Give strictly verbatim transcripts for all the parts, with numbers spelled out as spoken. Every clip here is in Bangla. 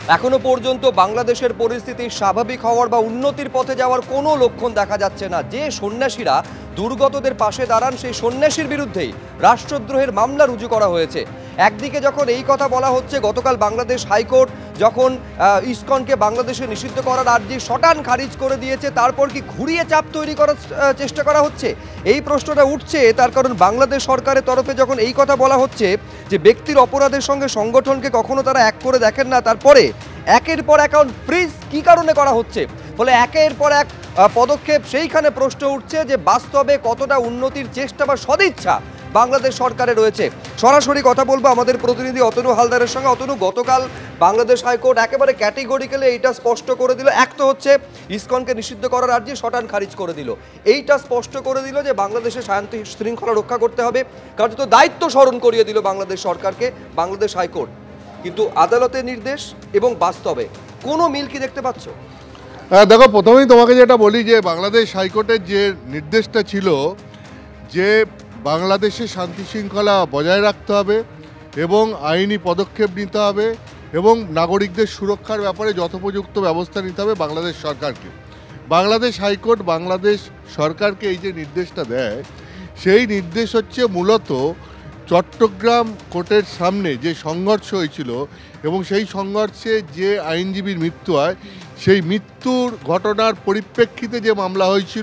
এখনো পর্যন্ত বাংলাদেশের পরিস্থিতি স্বাভাবিক হওয়ার বা উন্নতির পথে যাওয়ার কোনো লক্ষণ দেখা যাচ্ছে না। যে সন্ন্যাসীরা দুর্গতদের পাশে দাঁড়ান সেই সন্ন্যাসীর বিরুদ্ধেই রাষ্ট্রদ্রোহের মামলা রুজু করা হয়েছে। একদিকে যখন এই কথা বলা হচ্ছে, গতকাল বাংলাদেশ হাইকোর্ট যখন ইসকনকে বাংলাদেশে নিষিদ্ধ করার আর্জি শটান খারিজ করে দিয়েছে, তারপর কি ঘুরিয়ে চাপ তৈরি করার চেষ্টা করা হচ্ছে? এই প্রশ্নটা উঠছে তার কারণ বাংলাদেশ সরকারের তরফে যখন এই কথা বলা হচ্ছে যে ব্যক্তির অপরাধের সঙ্গে সংগঠনকে কখনো তারা এক করে দেখেন না, তারপরে একের পর অ্যাকাউন্ট ফ্রিজ কী কারণে করা হচ্ছে, ফলে একের পর এক পদক্ষেপ। সেইখানে প্রশ্ন উঠছে যে বাস্তবে কতটা উন্নতির চেষ্টা বা সদিচ্ছা বাংলাদেশ সরকারে রয়েছে। সরাসরি কথা বলবো আমাদের প্রতিনিধি অতনু হালদারের সঙ্গে। অতনু, গতকাল বাংলাদেশ হাইকোর্ট একেবারে ক্যাটেগরিক্যালি এইটা স্পষ্ট করে দিল, এক তো হচ্ছে ইসকনকে নিষিদ্ধ করার আর্জি শটান খারিজ করে দিল, এইটা স্পষ্ট করে দিল যে বাংলাদেশে শান্তি শৃঙ্খলা রক্ষা করতে হবে, কার্যত দায়িত্ব স্মরণ করিয়ে দিল বাংলাদেশ সরকারকে বাংলাদেশ হাইকোর্ট। কিন্তু আদালতের নির্দেশ এবং বাস্তবে কোনো মিল কি দেখতে পাচ্ছ? দেখো, প্রথমেই তোমাকে যেটা বলি যে বাংলাদেশ হাইকোর্টের যে নির্দেশটা ছিল যে বাংলাদেশে শান্তি শৃঙ্খলা বজায় রাখতে হবে এবং আইনি পদক্ষেপ নিতে হবে এবং নাগরিকদের সুরক্ষার ব্যাপারে যথোপযুক্ত ব্যবস্থা নিতে হবে বাংলাদেশ সরকারকে। বাংলাদেশ হাইকোর্ট বাংলাদেশ সরকারকে এই যে নির্দেশটা দেয়, সেই নির্দেশ হচ্ছে মূলত চট্টগ্রাম কোর্টের সামনে যে সংঘর্ষ হয়েছিল এবং সেই সংঘর্ষে যে আইনজীবীর মৃত্যু হয়, সেই মৃত্যুর ঘটনার পরিপ্রেক্ষিতে যে মামলা হয়েছিল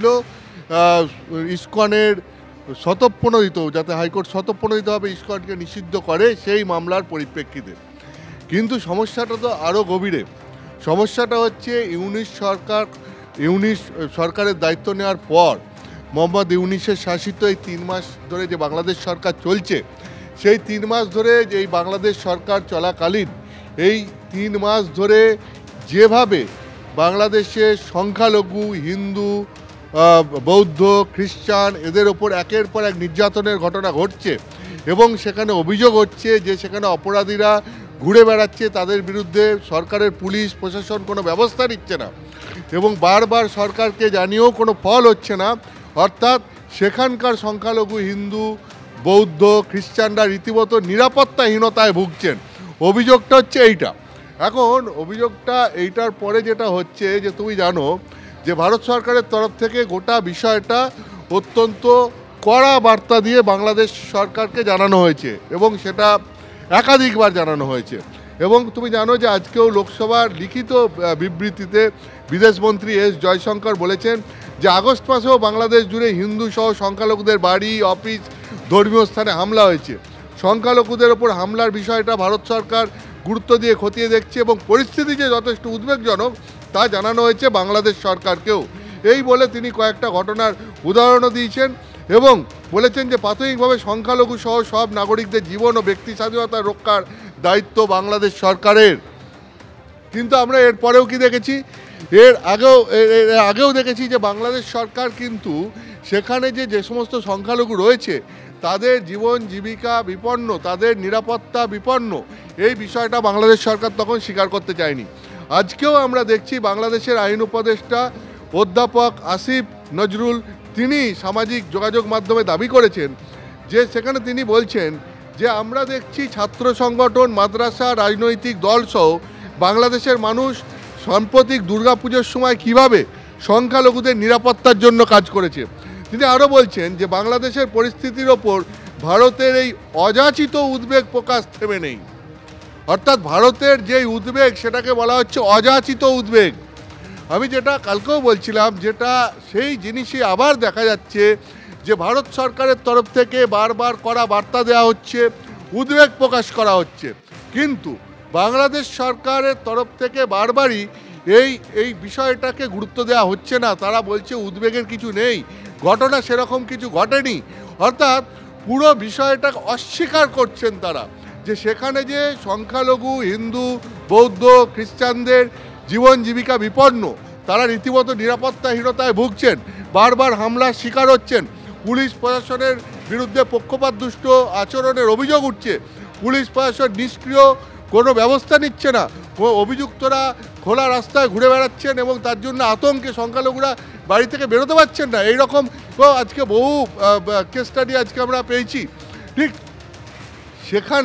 ইসকনের স্বতঃপ্রণোদিত, যাতে হাইকোর্ট স্বতঃপ্রণোদিতভাবে ইসকনকে নিষিদ্ধ করে, সেই মামলার পরিপ্রেক্ষিতে। কিন্তু সমস্যাটা তো আরও গভীরে। সমস্যাটা হচ্ছে ইউনিশ সরকার ইউনিশ সরকারের দায়িত্ব নেওয়ার পর মোহাম্মদ ইউনিসের শাসিত এই তিন মাস ধরে যে বাংলাদেশ সরকার চলছে, সেই তিন মাস ধরে যে এই বাংলাদেশ সরকার চলাকালীন এই তিন মাস ধরে যেভাবে বাংলাদেশের সংখ্যালঘু হিন্দু, বৌদ্ধ, খ্রিস্টান এদের ওপর একের পর এক নির্যাতনের ঘটনা ঘটছে এবং সেখানে অভিযোগ হচ্ছে যে সেখানে অপরাধীরা ঘুরে বেড়াচ্ছে, তাদের বিরুদ্ধে সরকারের পুলিশ প্রশাসন কোনো ব্যবস্থা নিচ্ছে না এবং বারবার সরকারকে জানিয়েও কোনো ফল হচ্ছে না। অর্থাৎ সেখানকার সংখ্যালঘু হিন্দু, বৌদ্ধ, খ্রিস্টানরা রীতিমতো নিরাপত্তাহীনতায় ভুগছেন। অভিযোগটা হচ্ছে এইটা। এখন অভিযোগটা এইটার পরে যেটা হচ্ছে যে তুমি জানো যে ভারত সরকারের তরফ থেকে গোটা বিষয়টা অত্যন্ত কড়া বার্তা দিয়ে বাংলাদেশ সরকারকে জানানো হয়েছে এবং সেটা একাধিকবার জানানো হয়েছে। এবং তুমি জানো যে আজকেও লোকসভার লিখিত বিবৃতিতে বিদেশমন্ত্রী এস জয়শঙ্কর বলেছেন যে আগস্ট মাসেও বাংলাদেশ জুড়ে হিন্দু সহ সংখ্যালঘুদের বাড়ি, অফিস, ধর্মীয় স্থানে হামলা হয়েছে। সংখ্যালঘুদের ওপর হামলার বিষয়টা ভারত সরকার গুরুত্ব দিয়ে খতিয়ে দেখছে এবং পরিস্থিতি যে যথেষ্ট উদ্বেগজনক তা জানানো হয়েছে বাংলাদেশ সরকারকেও। এই বলে তিনি কয়েকটা ঘটনার উদাহরণও দিয়েছেন এবং বলেছেন যে প্রাথমিকভাবে সংখ্যালঘু সহ সব নাগরিকদের জীবন ও ব্যক্তি স্বাধীনতা রক্ষার দায়িত্ব বাংলাদেশ সরকারের। কিন্তু আমরা এর পরেও কি দেখেছি, এর আগেও এর আগেও দেখেছি যে বাংলাদেশ সরকার কিন্তু সেখানে যে যে সমস্ত সংখ্যালঘু রয়েছে তাদের জীবন জীবিকা বিপন্ন, তাদের নিরাপত্তা বিপন্ন, এই বিষয়টা বাংলাদেশ সরকার তখন স্বীকার করতে চায়নি। আজকেও আমরা দেখছি বাংলাদেশের আইন উপদেষ্টা অধ্যাপক আসিফ নজরুল তিনি সামাজিক যোগাযোগ মাধ্যমে দাবি করেছেন যে সেখানে তিনি বলছেন যে আমরা দেখছি ছাত্র সংগঠন, মাদ্রাসা, রাজনৈতিক দলসহ বাংলাদেশের মানুষ সাম্প্রতিক দুর্গাপুজোর সময় কিভাবে সংখ্যালঘুদের নিরাপত্তার জন্য কাজ করেছে। তিনি আরও বলছেন যে বাংলাদেশের পরিস্থিতির ওপর ভারতের এই অযাচিত উদ্বেগ প্রকাশ থেমে নেই। অর্থাৎ ভারতের যেই উদ্বেগ সেটাকে বলা হচ্ছে অযাচিত উদ্বেগ। আমি যেটা কালকেও বলছিলাম, যেটা সেই জিনিসই আবার দেখা যাচ্ছে যে ভারত সরকারের তরফ থেকে বারবার করা বার্তা দেওয়া হচ্ছে, উদ্বেগ প্রকাশ করা হচ্ছে, কিন্তু বাংলাদেশ সরকারের তরফ থেকে বারবারই এই এই বিষয়টাকে গুরুত্ব দেওয়া হচ্ছে না। তারা বলছে উদ্বেগের কিছু নেই, ঘটনা সেরকম কিছু ঘটেনি। অর্থাৎ পুরো বিষয়টা অস্বীকার করছেন তারা যে সেখানে যে সংখ্যালঘু হিন্দু, বৌদ্ধ, খ্রিস্টানদের জীবন জীবিকা বিপন্ন, তারা রীতিমতো নিরাপত্তাহীনতায় ভুগছেন, বারবার হামলার শিকার হচ্ছেন, পুলিশ প্রশাসনের বিরুদ্ধে পক্ষপাতদুষ্ট আচরণের অভিযোগ উঠছে, পুলিশ প্রশাসন নিষ্ক্রিয়, কোনো ব্যবস্থা নিচ্ছে না, অভিযুক্তরা খোলা রাস্তায় ঘুরে বেড়াচ্ছেন এবং তার জন্য আতঙ্কে সংখ্যালঘুরা বাড়ি থেকে বেরোতে পারছেন না। এইরকম আজকে বহু কেস স্টাডি আজকে আমরা পেয়েছি। ঠিক সেখানে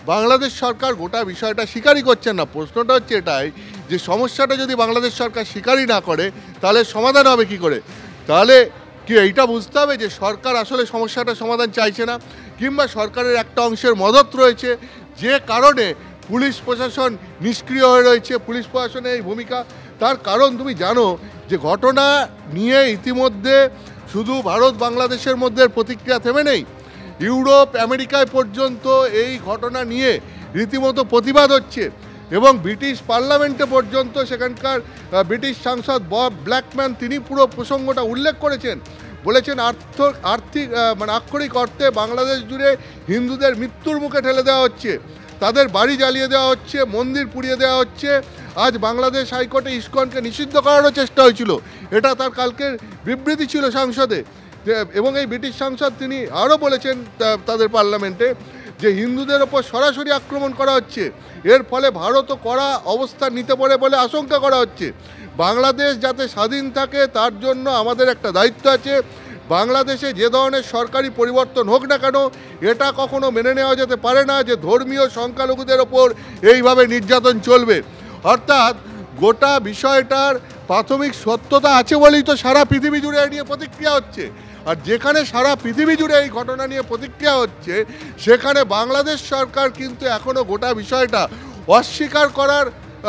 বাংলাদেশ সরকার গোটা বিষয়টা স্বীকারই করছেন না। প্রশ্নটা হচ্ছে এটাই যে সমস্যাটা যদি বাংলাদেশ সরকার স্বীকারই না করে তাহলে সমাধান হবে কি করে? তাহলে কি এইটা বুঝতে হবে যে সরকার আসলে সমস্যাটা সমাধান চাইছে না, কিংবা সরকারের একটা অংশের মদত রয়েছে যে কারণে পুলিশ প্রশাসন নিষ্ক্রিয় হয়ে রয়েছে। পুলিশ প্রশাসনের এই ভূমিকা, তার কারণ তুমি জানো যে ঘটনা নিয়ে ইতিমধ্যে শুধু ভারত বাংলাদেশের মধ্যে প্রতিক্রিয়া থেমে নেই, ইউরোপ আমেরিকায় পর্যন্ত এই ঘটনা নিয়ে রীতিমতো প্রতিবাদ হচ্ছে এবং ব্রিটিশ পার্লামেন্টে পর্যন্ত সেখানকার ব্রিটিশ সাংসদ বব ব্ল্যাকম্যান তিনি পুরো প্রসঙ্গটা উল্লেখ করেছেন, বলেছেন আর্থ আর্থিক মানে আক্ষরিক অর্থে বাংলাদেশ জুড়ে হিন্দুদের মৃত্যুর মুখে ঠেলে দেওয়া হচ্ছে, তাদের বাড়ি জ্বালিয়ে দেওয়া হচ্ছে, মন্দির পুড়িয়ে দেওয়া হচ্ছে। আজ বাংলাদেশ হাইকোর্টে ইসকনকে নিষিদ্ধ করারও চেষ্টা হয়েছিল, এটা তার কালকের বিবৃতি ছিল সংসদে। এবং এই ব্রিটিশ সাংসদ তিনি আরও বলেছেন তাদের পার্লামেন্টে যে হিন্দুদের ওপর সরাসরি আক্রমণ করা হচ্ছে, এর ফলে ভারতও কড়া অবস্থান নিতে পারে বলে আশঙ্কা করা হচ্ছে। বাংলাদেশ যাতে স্বাধীন থাকে তার জন্য আমাদের একটা দায়িত্ব আছে। বাংলাদেশে যে ধরনের সরকারি পরিবর্তন হোক না কেন, এটা কখনো মেনে নেওয়া যেতে পারে না যে ধর্মীয় সংখ্যালঘুদের ওপর এইভাবে নির্যাতন চলবে। অর্থাৎ গোটা বিষয়টার প্রাথমিক সত্যতা আছে বলেই তো সারা পৃথিবী জুড়ে এ নিয়ে প্রতিক্রিয়া হচ্ছে। আর যেখানে সারা পৃথিবী জুড়ে এই ঘটনা নিয়ে প্রতিক্রিয়া হচ্ছে, সেখানে বাংলাদেশ সরকার কিন্তু এখনও গোটা বিষয়টা অস্বীকার করার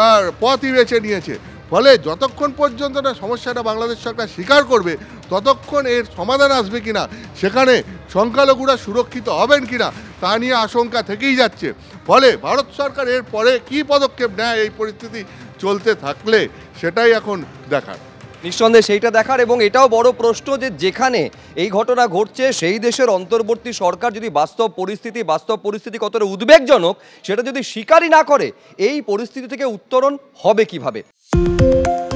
পথই বেছে নিয়েছে। ফলে যতক্ষণ পর্যন্ত না সমস্যাটা বাংলাদেশ সরকার স্বীকার করবে, ততক্ষণ এর সমাধান আসবে কিনা, সেখানে সংখ্যালঘুরা সুরক্ষিত হবেন কিনা তা নিয়ে আশঙ্কা থেকেই যাচ্ছে। ফলে ভারত সরকার এর পরে কী পদক্ষেপ নেয় এই পরিস্থিতি চলতে থাকলে, সেটাই এখন দেখার। নিঃসন্দেহে সেইটা দেখার। এবং এটাও বড় প্রশ্ন যে যেখানে এই ঘটনা ঘটছে সেই দেশের অন্তর্বর্তী সরকার যদি বাস্তব পরিস্থিতি বাস্তব পরিস্থিতি কতটা উদ্বেগজনক সেটা যদি স্বীকারই না করে, এই পরিস্থিতি থেকে উত্তরণ হবে কিভাবে?